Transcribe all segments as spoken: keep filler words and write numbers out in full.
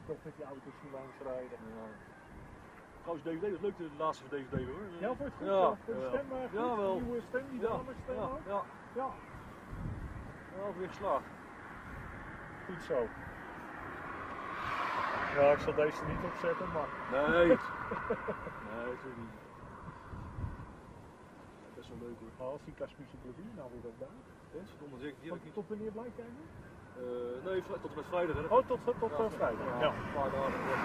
toch met die auto's die langs rijden. Ja. Trouwens, D V D, dat is leuk de laatste van D V D hoor. Ja, voor het goed, ja, ja, voor de ja. stem uh, Ja, wel. die nieuwe stem, die Ja, damesstem ja, ook. ja. Ja. Ja, weer geslaagd. Goed zo. Ja, ik zal deze er niet opzetten, maar... Nee. Nee, zo niet. Best wel leuk hoor. Maar als die Kaspische plezier nou weer wat bij. Yes, verdomme zeg ik die heb ik niet. Tot wanneer blijft jij nu? Uh, nee, tot en met vrijdag hè. Oh, tot, tot, tot ja, uh, vrijdag. Ja. Ja, een paar dagen. Ja.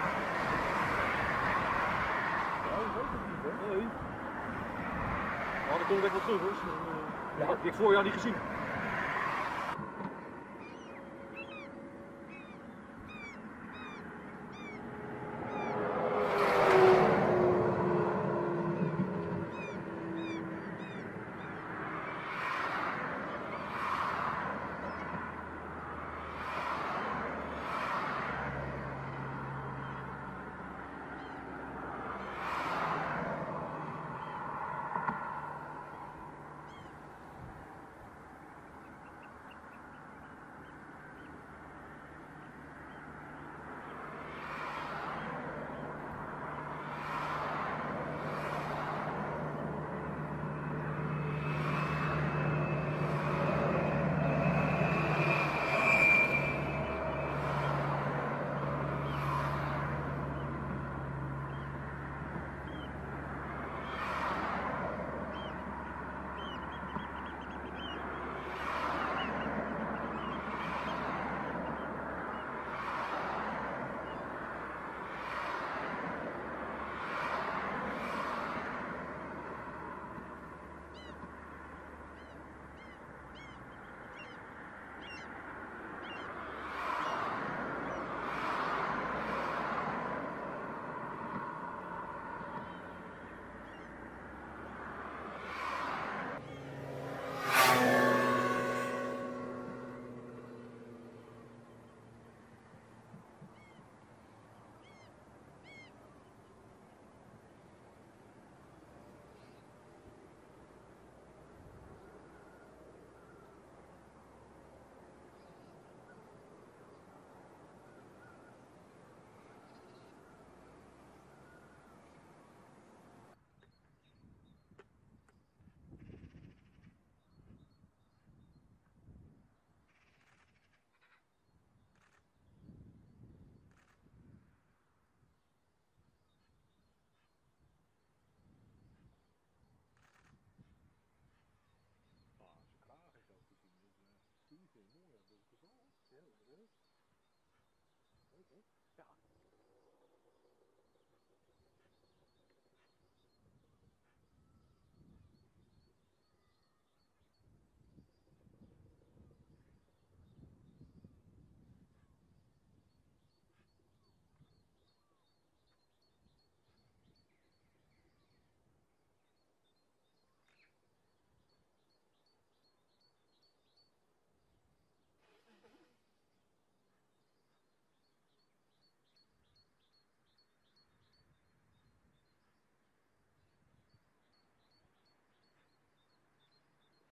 Ja, ik weet het niet hè. Nee. Maar dan kom ik echt wel terug hoor. Dus, uh, ja. Die heb ik vorig jaar niet gezien.